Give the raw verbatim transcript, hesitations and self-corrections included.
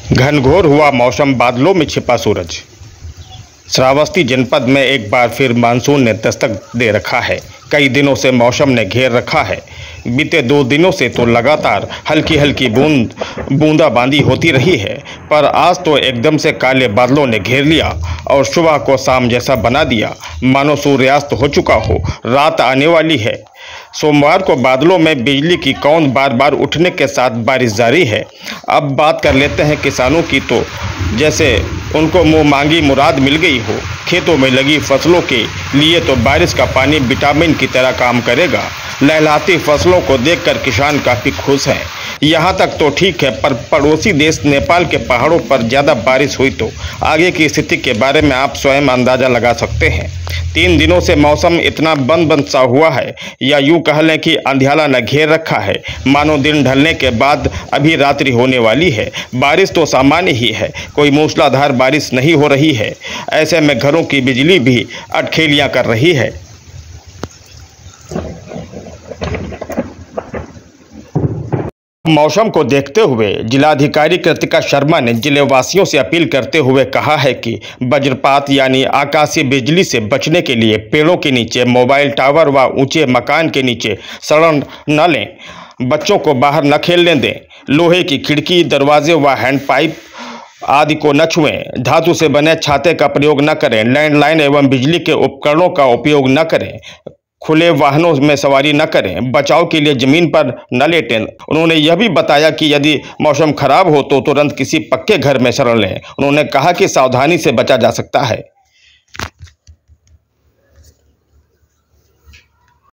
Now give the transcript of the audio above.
घनघोर हुआ मौसम, बादलों में छिपा सूरज। श्रावस्ती जनपद में एक बार फिर मानसून ने दस्तक दे रखा है। कई दिनों से मौसम ने घेर रखा है। बीते दो दिनों से तो लगातार हल्की हल्की बूंद बूंदाबांदी होती रही है, पर आज तो एकदम से काले बादलों ने घेर लिया और सुबह को शाम जैसा बना दिया, मानो सूर्यास्त हो चुका हो, रात आने वाली है। सोमवार को बादलों में बिजली की कौंध बार बार उठने के साथ बारिश जारी है। अब बात कर लेते हैं किसानों की, तो जैसे उनको मुँह मांगी मुराद मिल गई हो। खेतों में लगी फसलों के लिए तो बारिश का पानी विटामिन की तरह काम करेगा। लहलहाती फसलों को देखकर किसान काफ़ी खुश हैं। यहाँ तक तो ठीक है, पर पड़ोसी देश नेपाल के पहाड़ों पर ज़्यादा बारिश हुई तो आगे की स्थिति के बारे में आप स्वयं अंदाज़ा लगा सकते हैं। तीन दिनों से मौसम इतना बंद बंद सा हुआ है, या यूँ कह लें कि अंधियाला न घेर रखा है, मानो दिन ढलने के बाद अभी रात्रि होने वाली है। बारिश तो सामान्य ही है, कोई मूसलाधार बारिश नहीं हो रही है। ऐसे में घरों की बिजली भी अटखेलियाँ कर रही है। मौसम को देखते हुए जिलाधिकारी कृतिका शर्मा ने जिलेवासियों से अपील करते हुए कहा है कि वज्रपात यानी आकाशीय बिजली से बचने के लिए पेड़ों के नीचे, मोबाइल टावर व ऊंचे मकान के नीचे शरण न लें। बच्चों को बाहर न खेलने दें। लोहे की खिड़की, दरवाजे व हैंडपाइप आदि को न छुएं। धातु से बने छाते का प्रयोग न करें। लैंडलाइन एवं बिजली के उपकरणों का उपयोग न करें। खुले वाहनों में सवारी न करें। बचाव के लिए जमीन पर न लेटें। उन्होंने यह भी बताया कि यदि मौसम खराब हो तो तुरंत किसी पक्के घर में शरण लें। उन्होंने कहा कि सावधानी से बचा जा सकता है।